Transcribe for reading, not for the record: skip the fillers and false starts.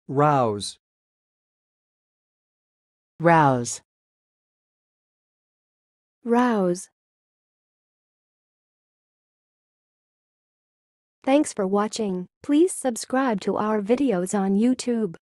rouse, rouse, rouse. Thanks for watching. Please subscribe to our videos on YouTube.